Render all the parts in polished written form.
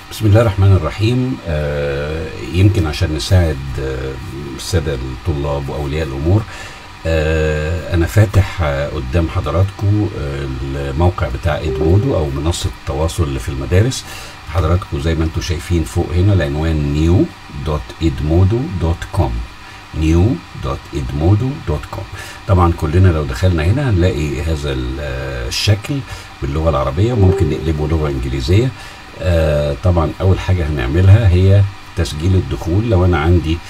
بسم الله الرحمن الرحيم. يمكن عشان نساعد السادة الطلاب وأولياء الأمور، أنا فاتح قدام حضراتكم الموقع بتاع إدمودو أو منصة التواصل اللي في المدارس. حضراتكم زي ما انتم شايفين فوق هنا العنوان new.edmodo.com new.edmodo.com. طبعا كلنا لو دخلنا هنا هنلاقي هذا الشكل باللغة العربية، وممكن نقلبه لغة إنجليزية. طبعا أول حاجة هنعملها هي تسجيل الدخول. لو أنا عندي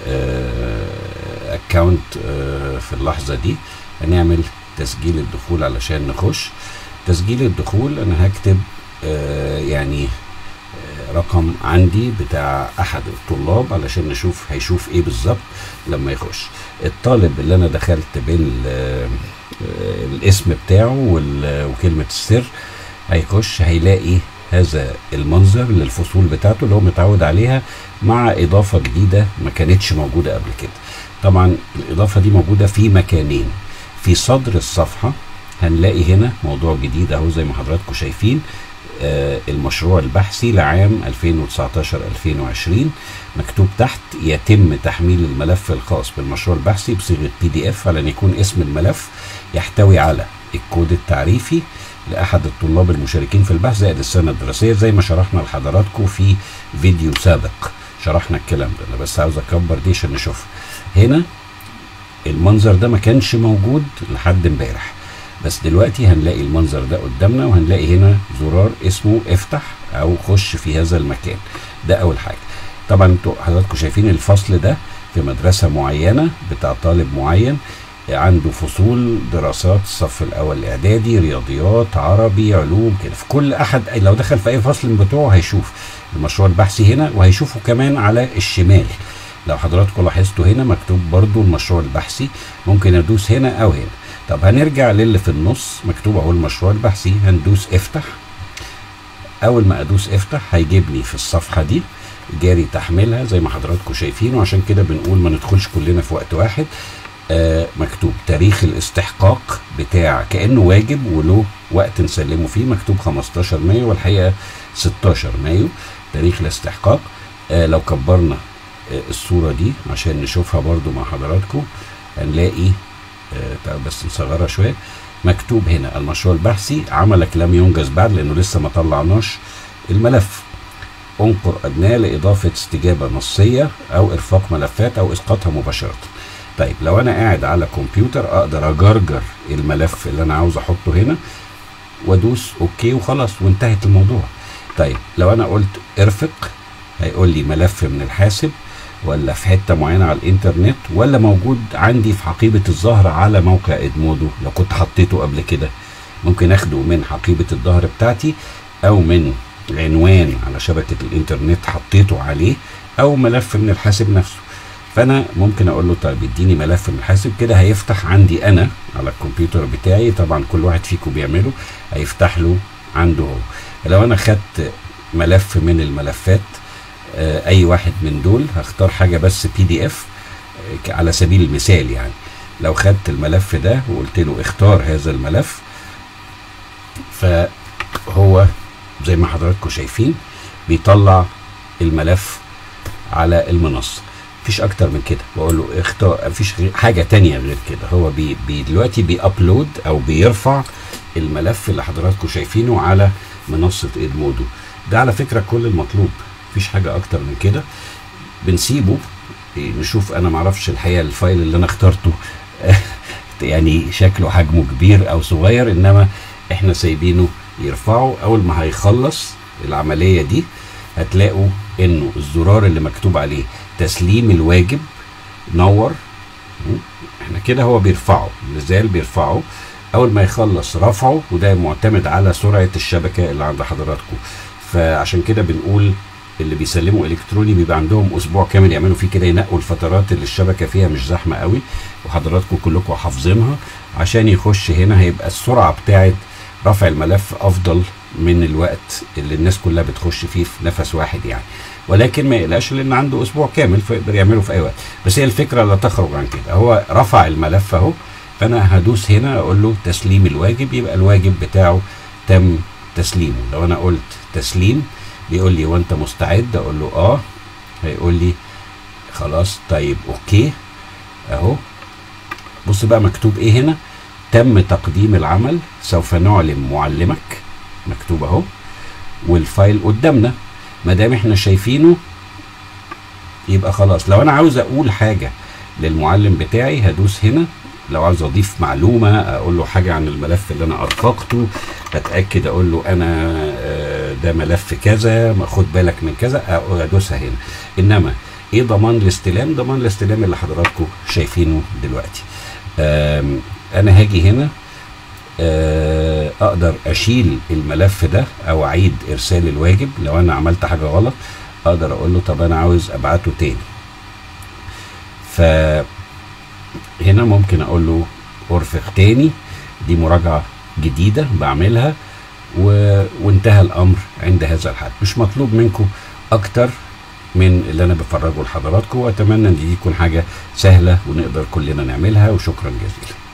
اكاونت في اللحظة دي هنعمل تسجيل الدخول علشان نخش. تسجيل الدخول أنا هكتب يعني رقم عندي بتاع احد الطلاب علشان نشوف هيشوف ايه بالظبط لما يخش. الطالب اللي انا دخلت بالاسم بتاعه وكلمة السر هيخش هيلاقي هذا المنظر للفصول بتاعته اللي هو متعود عليها، مع اضافة جديدة ما كانتش موجودة قبل كده. طبعا الاضافة دي موجودة في مكانين. في صدر الصفحة هنلاقي هنا موضوع جديد اهو زي ما حضراتكم شايفين، المشروع البحثي لعام 2019-2020. مكتوب تحت: يتم تحميل الملف الخاص بالمشروع البحثي بصيغة PDF على أن يكون اسم الملف يحتوي على الكود التعريفي لأحد الطلاب المشاركين في البحث زائد السنة الدراسية، زي ما شرحنا لحضراتكم في فيديو سابق شرحنا الكلام ده. أنا بس عاوز أكبر دي عشان نشوف. هنا المنظر ده ما كانش موجود لحد امبارح، بس دلوقتي هنلاقي المنظر ده قدامنا، وهنلاقي هنا زرار اسمه افتح او خش في هذا المكان. ده اول حاجة. طبعا انتوا حضراتكم شايفين الفصل ده في مدرسة معينة بتاع طالب معين عنده فصول دراسات الصف الاول الاعدادي، رياضيات، عربي، علوم كده. في كل احد لو دخل في اي فصل من بتوعه هيشوف المشروع البحثي هنا، وهيشوفه كمان على الشمال. لو حضراتكم لاحظتوا هنا مكتوب برضو المشروع البحثي، ممكن ادوس هنا او هنا. طب هنرجع للي في النص مكتوب اهو المشروع البحثي، هندوس افتح. اول ما ادوس افتح هيجيبني في الصفحة دي جاري تحميلها زي ما حضراتكم شايفين، وعشان كده بنقول ما ندخلش كلنا في وقت واحد. مكتوب تاريخ الاستحقاق بتاع كأنه واجب وله وقت نسلمه فيه، مكتوب 15 مايو والحقيقة 16 مايو تاريخ الاستحقاق. لو كبرنا الصورة دي عشان نشوفها برضو مع حضراتكم هنلاقي بس نصغرها شوية. مكتوب هنا المشروع البحثي عملك لم ينجز بعد لأنه لسه ما طلعناش الملف. انقر أدناه لإضافة استجابة نصية أو إرفاق ملفات أو إسقاطها مباشرة. طيب لو أنا قاعد على كمبيوتر أقدر أجرجر الملف اللي أنا عاوز أحطه هنا وأدوس أوكي وخلاص وانتهت الموضوع. طيب لو أنا قلت ارفق هيقول لي ملف من الحاسب ولا في حتة معينة على الانترنت ولا موجود عندي في حقيبة الظهر على موقع إدمودو. لو كنت حطيته قبل كده ممكن اخده من حقيبة الظهر بتاعتي او من عنوان على شبكة الانترنت حطيته عليه او ملف من الحاسب نفسه. فانا ممكن اقول له طيب اديني ملف من الحاسب كده، هيفتح عندي انا على الكمبيوتر بتاعي. طبعا كل واحد فيكم بيعمله هيفتح له عنده هو. لو انا خدت ملف من الملفات اي واحد من دول هختار حاجة بس PDF على سبيل المثال. يعني لو خدت الملف ده وقلت له اختار هذا الملف، فهو زي ما حضراتكم شايفين بيطلع الملف على المنصة. مفيش اكتر من كده. بقول له اختار، مفيش حاجة تانية غير كده. هو دلوقتي بيابلود او بيرفع الملف اللي حضراتكم شايفينه على منصة إدمودو. ده على فكرة كل المطلوب، مفيش حاجة اكتر من كده. بنسيبه نشوف. انا معرفش الحقيقة الفايل اللي انا اخترته يعني شكله حجمه كبير او صغير، انما احنا سايبينه يرفعه. اول ما هيخلص العملية دي هتلاقوا انه الزرار اللي مكتوب عليه تسليم الواجب نور. احنا كده هو بيرفعه، لازال بيرفعه. اول ما يخلص رفعه، وده معتمد على سرعة الشبكة اللي عند حضراتكم. فعشان كده بنقول اللي بيسلموا الكتروني بيبقى عندهم اسبوع كامل يعملوا فيه كده، ينقوا الفترات اللي الشبكه فيها مش زحمه قوي وحضراتكم كلكم حافظينها، عشان يخش هنا هيبقى السرعه بتاعه رفع الملف افضل من الوقت اللي الناس كلها بتخش فيه في نفس واحد يعني. ولكن ما يقلقش لان عنده اسبوع كامل فيقدر يعمله في اي وقت. بس هي الفكره لا تخرج عن كده. هو رفع الملف اهو، فانا هدوس هنا اقول له تسليم الواجب، يبقى الواجب بتاعه تم تسليمه. لو انا قلت تسليم بيقول لي وانت مستعد؟ اقول له اه. هيقول لي خلاص طيب اوكي اهو. بص بقى مكتوب ايه هنا؟ تم تقديم العمل، سوف نعلم معلمك، مكتوب اهو، والفايل قدامنا. ما دام احنا شايفينه يبقى خلاص. لو انا عاوز اقول حاجه للمعلم بتاعي هدوس هنا. لو عاوز اضيف معلومه، اقول له حاجه عن الملف اللي انا ارفقته، اتاكد، اقول له انا ده ملف كذا، ما خد بالك من كذا، ادوسها هنا. انما ايه ضمان الاستلام؟ ضمان الاستلام اللي حضراتكم شايفينه دلوقتي. انا هاجي هنا اقدر اشيل الملف ده او اعيد ارسال الواجب. لو انا عملت حاجه غلط اقدر اقول له طب انا عاوز ابعته تاني. فهنا ممكن اقول له ارفق تاني، دي مراجعه جديده بعملها وانتهى الامر عند هذا الحد. مش مطلوب منكم اكتر من اللي انا بفرجه لحضراتكم، واتمنى ان دي تكون حاجه سهله ونقدر كلنا نعملها، وشكرا جزيلا.